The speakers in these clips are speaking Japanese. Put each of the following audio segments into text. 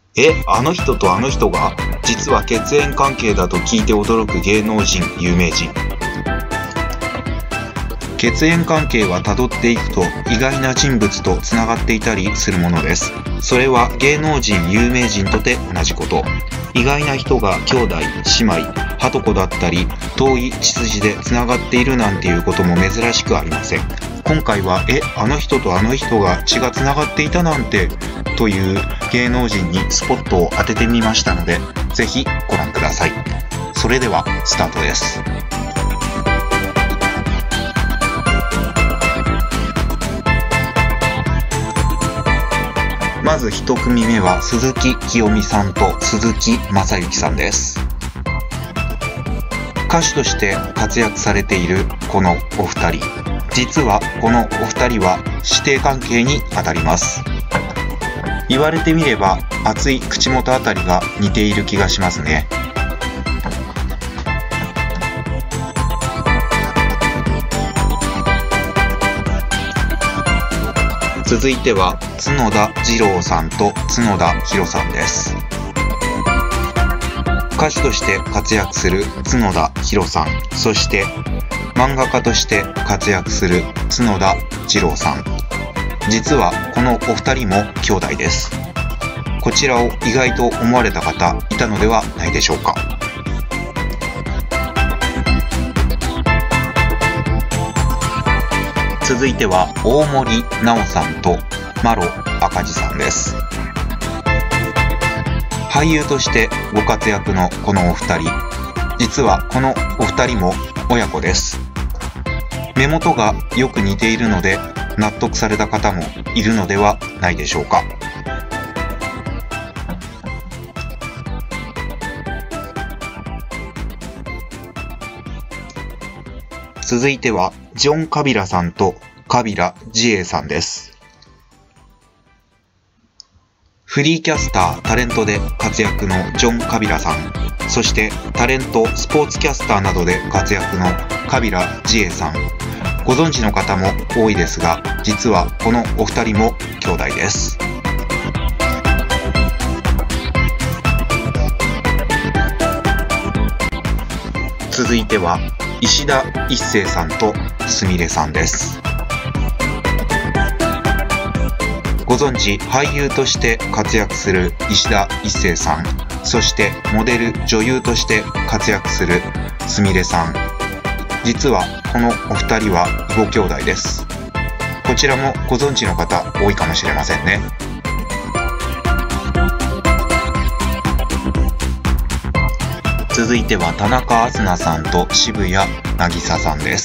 あの人とあの人が実は血縁関係だと聞いて驚く芸能人、有名人。血縁関係はたどっていくと意外な人物とつながっていたりするものです。それは芸能人、有名人とて同じこと。意外な人が兄弟、姉妹、はとこだったり遠い血筋でつながっているなんていうことも珍しくありません。今回はあの人とあの人が血がつながっていたなんてという芸能人にスポットを当ててみましたので、ぜひご覧ください。それではスタートです。まず一組目は鈴木清美さんと鈴木雅之さんです。歌手として活躍されているこのお二人、実はこのお二人は師弟関係にあたります。言われてみれば熱い口元あたりが似ている気がしますね。続いては角田二郎さんと角田博さんです。歌手として活躍する角田博さん、そして漫画家として活躍する角田二郎さん。実はこのお二人も兄弟です。こちらを意外と思われた方いたのではないでしょうか。続いては大森南朋さんと麿赤兒さんです。俳優としてご活躍のこのお二人、実はこのお二人も親子です。目元がよく似ているので納得された方もいるのではないでしょうか。続いてはジョン・カビラさんとカビラ・ジエさんです。フリーキャスター、タレントで活躍のジョン・カビラさん、そしてタレント、スポーツキャスターなどで活躍のカビラ・ジエさん。ご存知の方も多いですが、実はこのお二人も兄弟です。続いては石田一生さんとすみれさんです。ご存知、俳優として活躍する石田一生さん、そしてモデル、女優として活躍するすみれさん。実はこのお二人は異母兄弟です。こちらもご存知の方多いかもしれませんね。続いては田中あすなさんと渋谷渚さんです。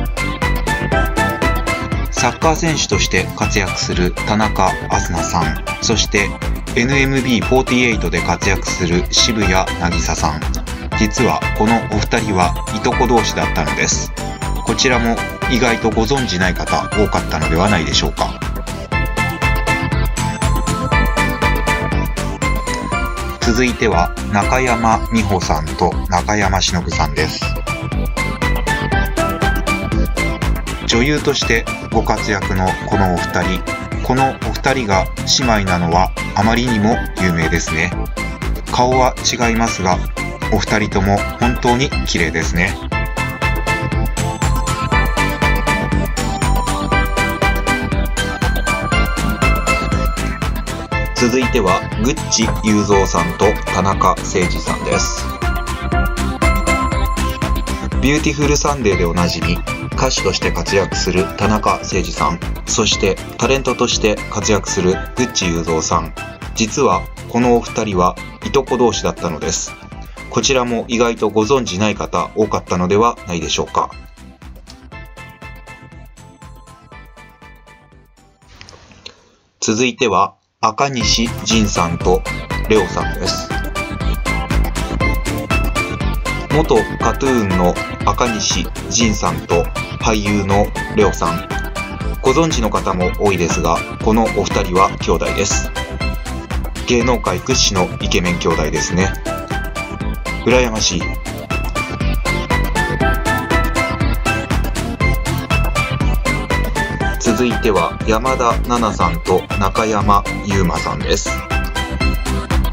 サッカー選手として活躍する田中あすなさん、そして NMB48 で活躍する渋谷渚さん。実はこのお二人はいとこ同士だったのです。こちらも意外とご存じない方多かったのではないでしょうか。続いては中山美穂さんと中山忍さんです。女優としてご活躍のこのお二人、このお二人が姉妹なのはあまりにも有名ですね。顔は違いますが、お二人とも本当に綺麗ですね。続いてはグッチ雄三さんと田中誠二さんです。ビューティフルサンデーでおなじみ、歌手として活躍する田中誠二さん、そしてタレントとして活躍するグッチ雄三さん。実はこのお二人はいとこ同士だったのです。こちらも意外とご存じない方多かったのではないでしょうか。続いては赤西仁さんとレオさんです。元カトゥーンの赤西仁さんと俳優のレオさん。ご存知の方も多いですが、このお二人は兄弟です。芸能界屈指のイケメン兄弟ですね。羨ましい。続いては山田奈々さんと中山優馬さんです。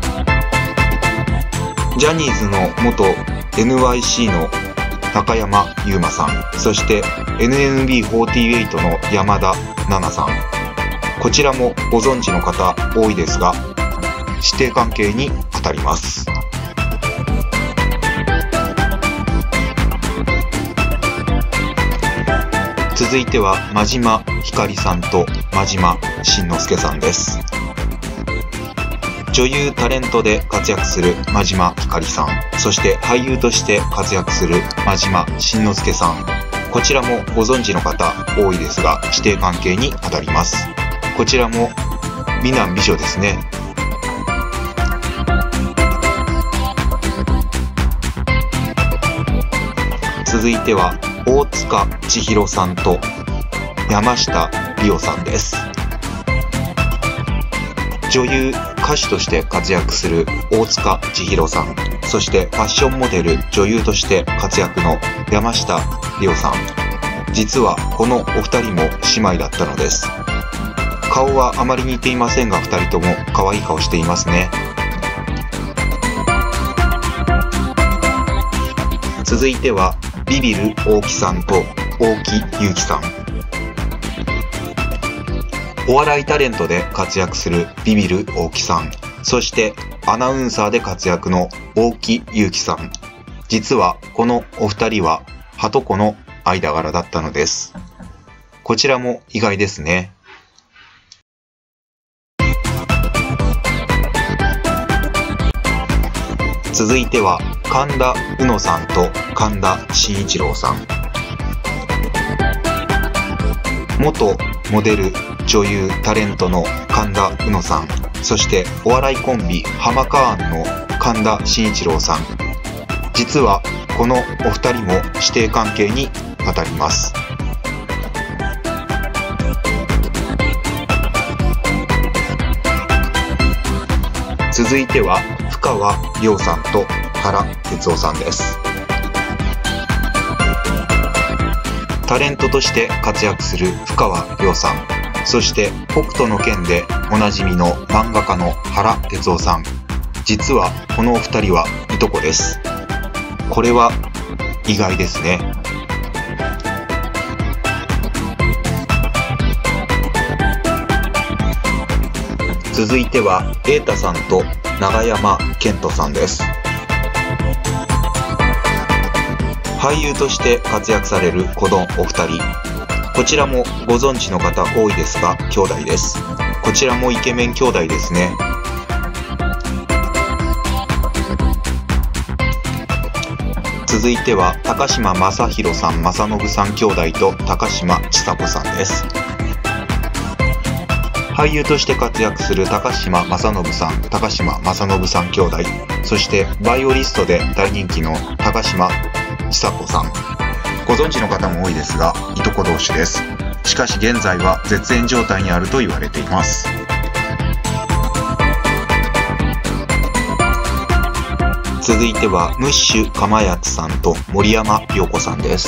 ジャニーズの元 NYC の中山優馬さん、そして NMB48 の山田奈々さん、こちらもご存知の方多いですが、師弟関係にあたります。続いては真島ひかりさんと真島慎之介さんです。女優タレントで活躍する真島ひかりさん、そして俳優として活躍する真島慎之介さん、こちらもご存知の方多いですが、師弟関係にあたります。こちらも美男美女ですね。続いては大塚千尋さんと山下リオさんです。女優歌手として活躍する大塚千尋さん、そしてファッションモデル女優として活躍の山下リオさん、実はこのお二人も姉妹だったのです。顔はあまり似ていませんが、二人とも可愛い顔していますね。続いてはビビる大木さんと大木優樹さん。お笑いタレントで活躍するビビる大木さん、そしてアナウンサーで活躍の大木優樹さん、実はこのお二人ははとこの間柄だったのです。こちらも意外ですね。続いては神田うのさんと神田伸一郎さん。元モデル、女優、タレントの神田うのさん、そしてお笑いコンビハマカーンの神田伸一郎さん、実はこのお二人も師弟関係にあたります。続いては深川亮さんと原哲夫さんです。タレントとして活躍する深川亮さん、そして北斗の拳でおなじみの漫画家の原哲夫さん、実はこのお二人はいとこです。これは意外ですね。続いては瑛太さんと永山絢斗さんです。俳優として活躍されるこのお二人、こちらもご存知の方多いですが兄弟です。こちらもイケメン兄弟ですね。続いては高嶋政宏さん正信さん兄弟と高嶋ちさ子さんです。俳優として活躍する高嶋政信さん、高嶋政信さん兄弟、そしてバイオリストで大人気の高嶋ちさ子さん、ご存知の方も多いですがいとこ同士です。しかし現在は絶縁状態にあると言われています。続いてはムッシュかまやつさんと森山良子さんです。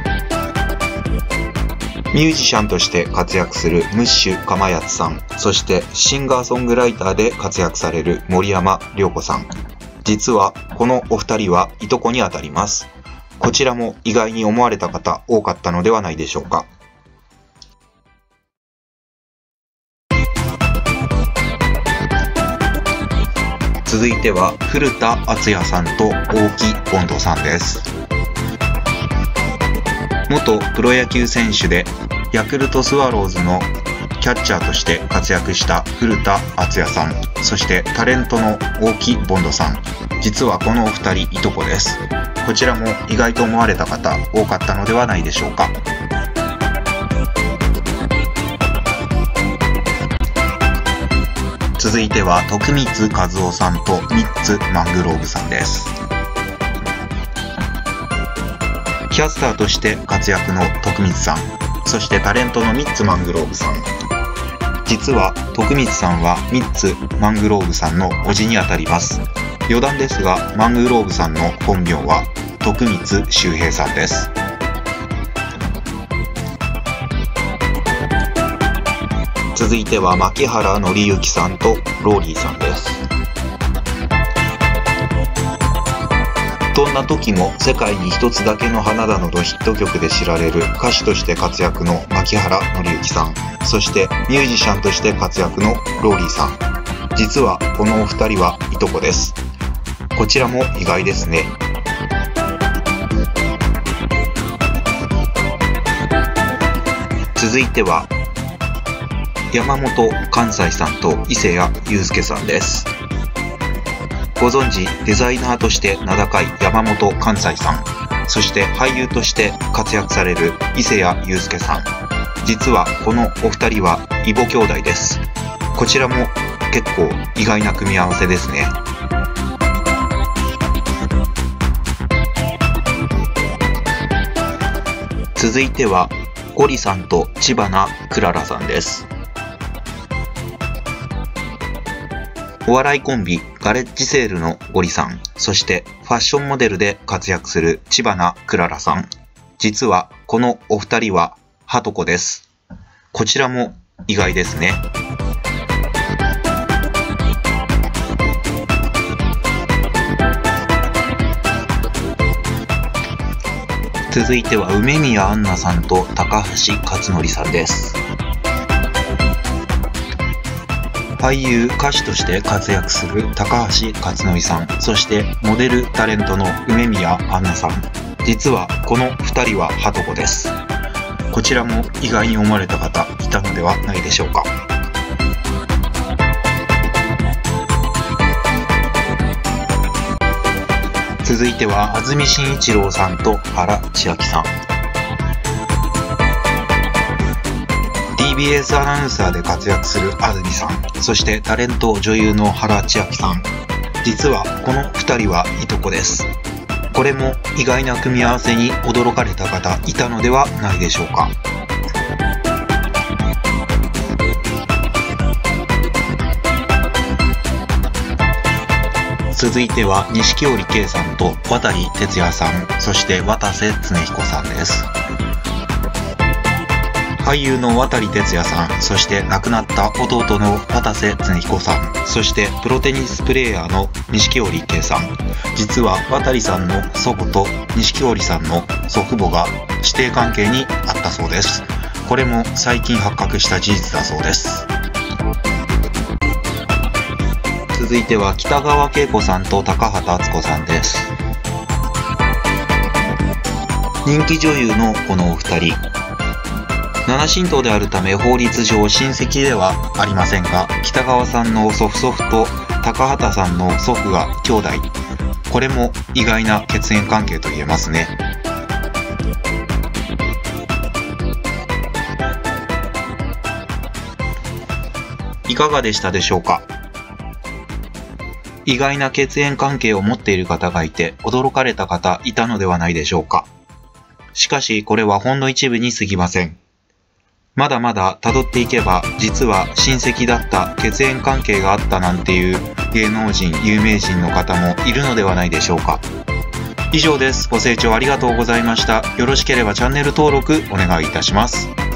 ミュージシャンとして活躍するムッシュかまやつさん、そしてシンガーソングライターで活躍される森山良子さん、実はこのお二人はいとこにあたります。こちらも意外に思われた方多かったのではないでしょうか。続いては古田敦也さんと大木ボンドさんです。元プロ野球選手でヤクルトスワローズのキャッチャーとして活躍した古田敦也さん、そしてタレントの大木ボンドさん、実はこのお二人いとこです。こちらも意外と思われた方多かったのではないでしょうか。続いては徳光和夫さんとミッツ・マングローブさんです。キャスターとして活躍の徳光さん、そしてタレントのミッツ・マングローブさん、実は徳光さんはミッツ・マングローブさんの叔父にあたります。余談ですがマングローブさんの本名は徳光周平さんです。続いては牧原紀之さんとローリーさんです。 時も世界に一つだけの花だのとヒット曲で知られる歌手として活躍の牧原紀之さん、そしてミュージシャンとして活躍のローリーさん。実はこのお二人はいとこです。こちらも意外ですね。続いては山本寛斎さんと伊勢谷友介さんです。ご存知、デザイナーとして名高い山本寛斎さん、そして俳優として活躍される伊勢谷友介さん。実はこのお二人は異母兄弟です。こちらも結構意外な組み合わせですね。続いてはゴリさんと知花くららさんです。お笑いコンビガレッジセールのゴリさん、そしてファッションモデルで活躍する知花くららさん。実はこのお二人ははとこです。こちらも意外ですね。続いては梅宮アンナさんと高橋克典さんです。俳優・歌手として活躍する高橋克典さん、そしてモデル・タレントの梅宮アンナさん。実はこの2人ははとこです。こちらも意外に思われた方いたのではないでしょうか。続いては安住紳一郎さんと原千秋さん。TBS アナウンサーで活躍する安住さん、そしてタレント女優の原千秋さん。実はこの2人はいとこです。これも意外な組み合わせに驚かれた方いたのではないでしょうか。続いては錦織圭さんと渡哲也さん、そして渡瀬恒彦さんです。俳優の渡哲也さん、そして亡くなった弟の渡瀬恒彦さん、そしてプロテニスプレーヤーの錦織圭さん。実は渡さんの祖母と錦織さんの祖父母が師弟関係にあったそうです。これも最近発覚した事実だそうです。続いては北川景子さんと高畑敦子さんです。人気女優のこのお二人、七親等であるため法律上親戚ではありませんが、北川さんの祖父祖父と高畑さんの祖父が兄弟。これも意外な血縁関係と言えますね。いかがでしたでしょうか。意外な血縁関係を持っている方がいて驚かれた方いたのではないでしょうか。しかしこれはほんの一部に過ぎません。まだまだ辿っていけば実は親戚だった血縁関係があったなんていう芸能人有名人の方もいるのではないでしょうか。以上です。ご清聴ありがとうございました。よろしければチャンネル登録お願いいたします。